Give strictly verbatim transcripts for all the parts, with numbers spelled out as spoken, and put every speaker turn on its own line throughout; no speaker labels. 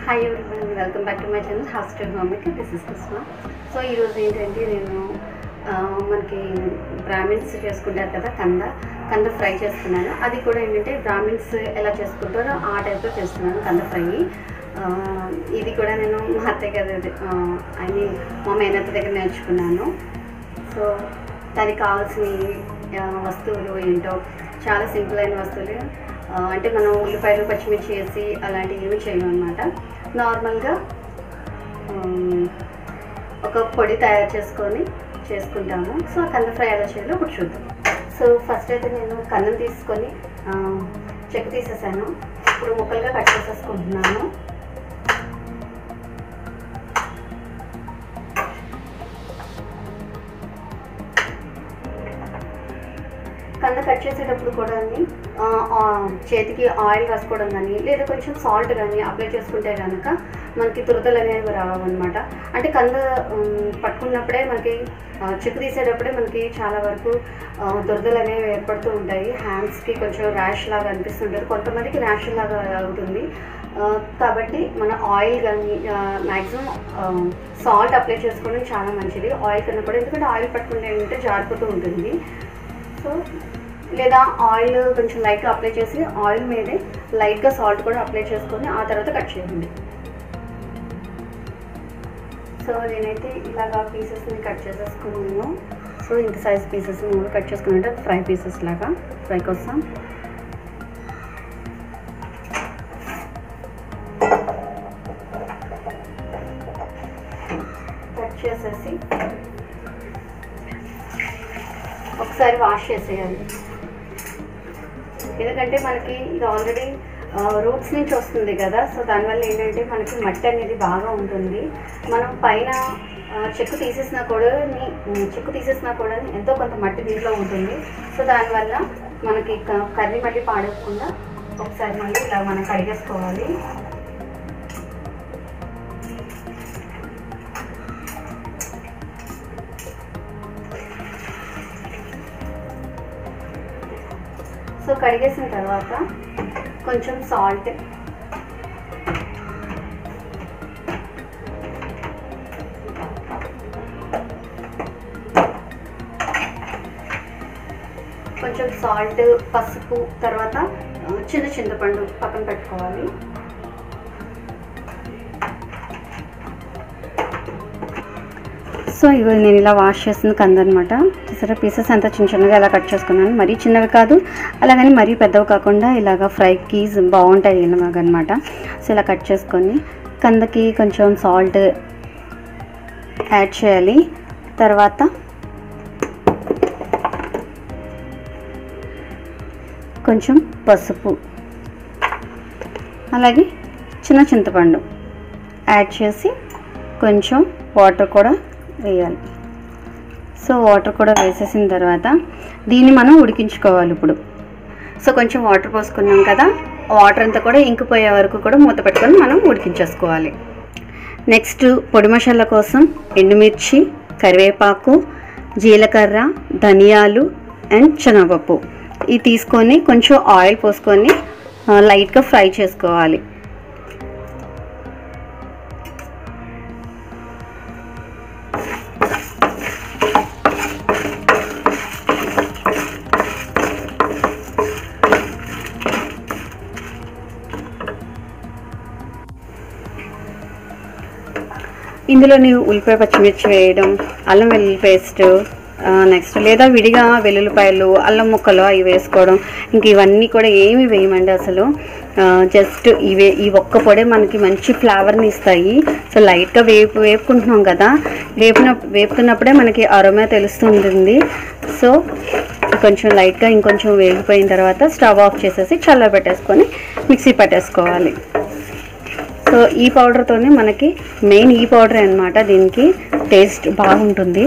Hi everyone, welcome back to my channel House to Homemaker. This is Kusma. So ee roju ఏంటంటే నేను మనకి Brahmins చేసుకుంటారు కదా కంద కంద ఫ్రై చేస్తున్నాను. అది కూడా ఏంటంటే బ్రాహ్మిన్స్ ఎలా చేసుకుంటారో ఆ టైప్లో చేస్తున్నాను కంద ఫ్రై. ఇది కూడా నేను మా అత్తయ్య గారి ఐ మీన్ మా మేనత్త దగ్గర నేర్చుకున్నాను. సో దానికి కావాల్సిన వస్తువులు ఏంటో చాలా సింపుల్ అయిన వస్తువులు. అంటే మనం ఉల్లిపాయలు పచ్చిమిర్చి వేసి అలాంటివి ఏమి చేయము అనమాట. నార్మల్గా ఒక పొడి తయారు చేసుకొని చేసుకుంటాము. సో కంద ఫ్రై ఎలా చేయాలో ఇప్పుడు చూద్దాం. సో ఫస్ట్ అయితే నేను కందం తీసుకొని చెక్కు తీసేసాను. ఇప్పుడు ముక్కలుగా కట్ చేసేసుకుంటున్నాను. కంద కట్ చేసేటప్పుడు కూడా చేతికి ఆయిల్ రాసుకోవడం కానీ లేదా కొంచెం సాల్ట్ కానీ అప్లై చేసుకుంటే కనుక మనకి తురతలు అనేవి రావన్నమాట. అంటే కంద పట్టుకున్నప్పుడే మనకి చెక్కు తీసేటప్పుడే మనకి చాలా వరకు దురదలు అనేవి ఏర్పడుతూ ఉంటాయి. హ్యాండ్స్కి కొంచెం ర్యాష్ లాగా అనిపిస్తుంటారు, కొంతమందికి ర్యాష్ లాగా అవుతుంది. కాబట్టి మన ఆయిల్ కానీ మ్యాక్సిమం సాల్ట్ అప్లై చేసుకోవడం చాలా మంచిది ఆయిల్ కన్నా కూడా. ఎందుకంటే ఆయిల్ పట్టుకుంటే ఏంటంటే జారిపోతూ ఉంటుంది. సో లేదా ఆయిల్ కొంచెం లైట్గా అప్లై చేసి ఆయిల్ మీదే లైట్గా సాల్ట్ కూడా అప్లై చేసుకొని ఆ తర్వాత కట్ చేయండి. సో నేనైతే ఇలాగా పీసెస్ని కట్ చేసేసుకున్నాను. సో ఇంత సైజ్ పీసెస్ మూడు కట్ చేసుకున్నట్టు ఫ్రై పీసెస్ లాగా ఫ్రై కోసం. కట్ చేసేసి ఒకసారి వాష్ చేసేయాలి. ఎందుకంటే మనకి ఇది ఆల్రెడీ రూట్స్ నుంచి వస్తుంది కదా. సో దానివల్ల ఏంటంటే మనకి మట్టి అనేది బాగా ఉంటుంది. మనం పైన చెక్కు తీసేసినా కూడా చెక్కు తీసేసినా కూడా ఎంతో కొంత మట్టి దీంట్లో ఉంటుంది. సో దానివల్ల మనకి కర్రీ మళ్ళీ పాడేయకుండా ఒకసారి మళ్ళీ ఇలా మనం కడిగేసుకోవాలి. సో కడిగేసిన తర్వాత కొంచెం సాల్ట్, కొంచెం సాల్ట్ పసుపు తర్వాత చిన్న చింతపండు పక్కన పెట్టుకోవాలి. సో ఇవి నేను ఇలా వాష్ చేసిన కంద అనమాట. చూసారా పీసెస్ అంతా చిన్న చిన్నగా ఇలా కట్ చేసుకున్నాను. మరీ చిన్నవి కాదు అలాగని మరీ పెద్దవి కాకుండా ఇలాగ ఫ్రైకి బాగుంటాయి ఇలాగ అనమాట. సో ఇలా కట్ చేసుకొని కందకి కొంచెం సాల్ట్ యాడ్ చేయాలి. తర్వాత కొంచెం పసుపు అలాగే చిన్న చింతపండు యాడ్ చేసి కొంచెం వాటర్ కూడా వేయాలి. సో వాటర్ కూడా వేసేసిన తర్వాత దీన్ని మనం ఉడికించుకోవాలి ఇప్పుడు. సో కొంచెం వాటర్ పోసుకున్నాం కదా, వాటర్ అంతా కూడా ఇంకిపోయే వరకు కూడా మూత పెట్టుకొని మనం ఉడికించేసుకోవాలి. నెక్స్ట్ పొడి మసాలా కోసం ఎండుమిర్చి, కరివేపాకు, జీలకర్ర, ధనియాలు అండ్ శనగపప్పు ఇవి తీసుకొని కొంచెం ఆయిల్ పోసుకొని లైట్గా ఫ్రై చేసుకోవాలి. ఇందులో నీవు ఉల్లిపాయ పచ్చిమిర్చి వేయడం, అల్లం వెల్లుల్లి పేస్ట్, నెక్స్ట్ లేదా విడిగా వెల్లుల్లిపాయలు అల్లం ముక్కలు అవి వేసుకోవడం. ఇంక ఇవన్నీ కూడా ఏమి వేయమండి అసలు. జస్ట్ ఇవే ఈ ఒక్క పొడే మనకి మంచి ఫ్లేవర్ని ఇస్తాయి. సో లైట్గా వేపు వేపుకుంటున్నాం కదా, వేపున వేపుతున్నప్పుడే మనకి అరోమా తెలుస్తుంటుంది. సో కొంచెం లైట్గా ఇంకొంచెం వేగిపోయిన తర్వాత స్టవ్ ఆఫ్ చేసేసి చల్లబెట్టేసుకొని మిక్సీ పట్టేసుకోవాలి. సో ఈ పౌడర్తోనే మనకి మెయిన్ ఈ పౌడర్ అనమాట, దీనికి టేస్ట్ బాగుంటుంది.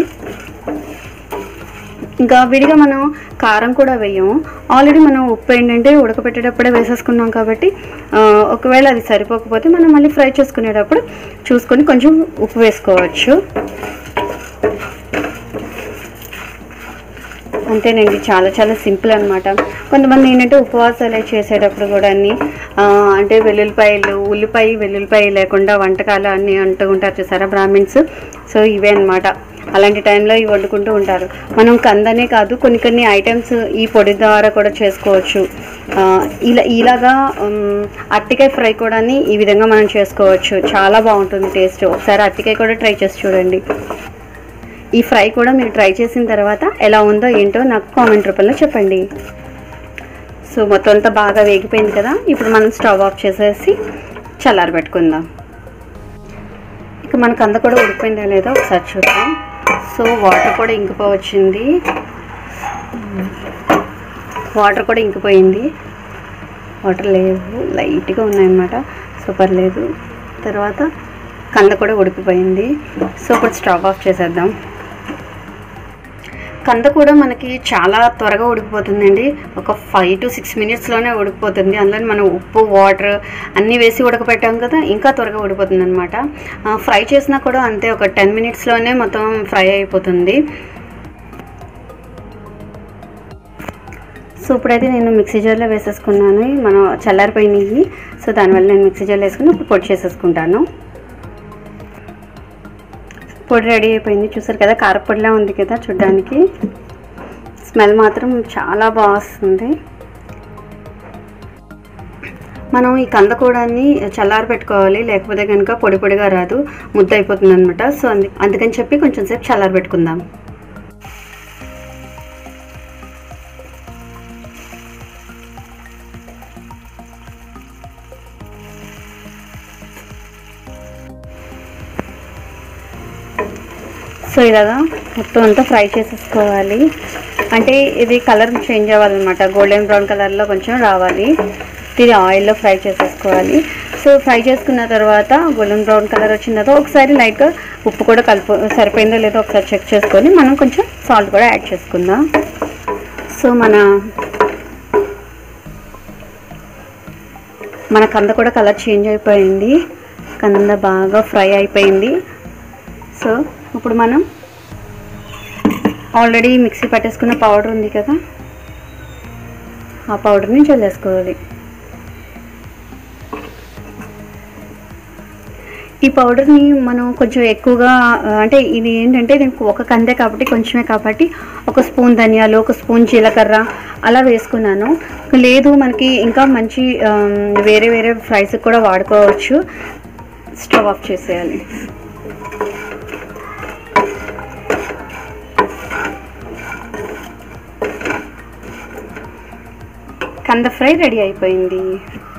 ఇంకా విడిగా మనం కారం కూడా వేయము. ఆల్రెడీ మనం ఉప్పు ఏంటంటే ఉడకపెట్టేటప్పుడే వేసేసుకున్నాం కాబట్టి ఒకవేళ అది సరిపోకపోతే మనం మళ్ళీ ఫ్రై చేసుకునేటప్పుడు చూసుకొని కొంచెం ఉప్పు వేసుకోవచ్చు. అంతేనండి, చాలా చాలా సింపుల్ అనమాట. కొంతమంది ఏంటంటే ఉపవాసాలు చేసేటప్పుడు కూడా అన్ని అంటే వెల్లుల్లిపాయలు ఉల్లిపాయ వెల్లుల్లిపాయ లేకుండా వంటకాలు అన్నీ అంటూ ఉంటారు చూసారా బ్రాహ్మిన్స్. సో ఇవే అనమాట, అలాంటి టైంలో ఇవి వండుకుంటూ ఉంటారు. మనం కందనే కాదు కొన్ని కొన్ని ఐటమ్స్ ఈ పొడి ద్వారా కూడా చేసుకోవచ్చు. ఇలా ఇలాగా అరటికాయ ఫ్రై కూడా ఈ విధంగా మనం చేసుకోవచ్చు, చాలా బాగుంటుంది టేస్ట్. ఒకసారి అరటికాయ కూడా ట్రై చేసి చూడండి. ఈ ఫ్రై కూడా మీరు ట్రై చేసిన తర్వాత ఎలా ఉందో ఏంటో నాకు కామెంట్ రూపంలో చెప్పండి. సో మొత్తం అంతా బాగా వేగిపోయింది కదా, ఇప్పుడు మనం స్టవ్ ఆఫ్ చేసేసి చల్లారి పెట్టుకుందాం. ఇక మనకు అంతా కూడా ఉడిపోయిందా లేదో ఒకసారి చూద్దాం. సో వాటర్ కూడా ఇంకిపోవచ్చింది, వాటర్ కూడా ఇంకిపోయింది, వాటర్ లేదు లైట్గా ఉన్నాయన్నమాట. సో పర్లేదు. తర్వాత కంద కూడా ఉడికిపోయింది. సో ఇప్పుడు స్టవ్ ఆఫ్ చేసేద్దాం. కంద కూడా మనకి చాలా త్వరగా ఉడికిపోతుందండి, ఒక ఫైవ్ టు సిక్స్ మినిట్స్లోనే ఉడికిపోతుంది. అందులో మనం ఉప్పు వాటర్ అన్నీ వేసి ఉడకపెట్టాం కదా, ఇంకా త్వరగా ఉడికిపోతుంది అనమాట. ఫ్రై చేసినా కూడా అంతే, ఒక టెన్ మినిట్స్లోనే మొత్తం ఫ్రై అయిపోతుంది. సో ఇప్పుడైతే నేను మిక్సీ జార్లో వేసేసుకున్నాను, మనం చల్లారిపోయినాయి. సో దానివల్ల నేను మిక్సీ జార్లో వేసుకుని ఇప్పుడు పొడి చేసేసుకుంటాను. పొడి రెడీ అయిపోయింది, చూసారు కదా, కారపొడిలా ఉంది కదా చూడ్డానికి. స్మెల్ మాత్రం చాలా బాగా వస్తుంది. మనం ఈ కంద కూడా చల్లారి పెట్టుకోవాలి, లేకపోతే కనుక పొడి పొడిగా రాదు, ముద్ద అయిపోతుంది అనమాట. సో అందు అందుకని చెప్పి కొంచెం సేపు చల్లారి పెట్టుకుందాం. సో ఇలాగా మొత్తం అంతా ఫ్రై చేసేసుకోవాలి. అంటే ఇది కలర్ చేంజ్ అవ్వాలన్నమాట, గోల్డెన్ బ్రౌన్ కలర్లో కొంచెం రావాలి. ఇది ఆయిల్లో ఫ్రై చేసేసుకోవాలి. సో ఫ్రై చేసుకున్న తర్వాత గోల్డెన్ బ్రౌన్ కలర్ వచ్చిన తర్వాత ఒకసారి లైట్గా ఉప్పు కూడా కలుపు సరిపోయిందో లేదో ఒకసారి చెక్ చేసుకొని మనం కొంచెం సాల్ట్ కూడా యాడ్ చేసుకుందాం. సో మన మన కంద కూడా కలర్ చేంజ్ అయిపోయింది, కంద బాగా ఫ్రై అయిపోయింది. సో ఇప్పుడు మనం ఆల్రెడీ మిక్సీ పట్టేసుకున్న పౌడర్ ఉంది కదా, ఆ పౌడర్ని చల్లేసుకోవాలి. ఈ పౌడర్ని మనం కొంచెం ఎక్కువగా, అంటే ఇది ఏంటంటే దీనికి ఒక కందే కాబట్టి కొంచెమే కాబట్టి ఒక స్పూన్ ధనియాలు, ఒక స్పూన్ జీలకర్ర అలా వేసుకున్నాను. లేదు మనకి ఇంకా మంచి వేరే వేరే ఫ్రైస్కి కూడా వాడుకోవచ్చు. స్టవ్ ఆఫ్ చేసేయాలి. కంద ఫ్రై రెడీ అయిపోయింది.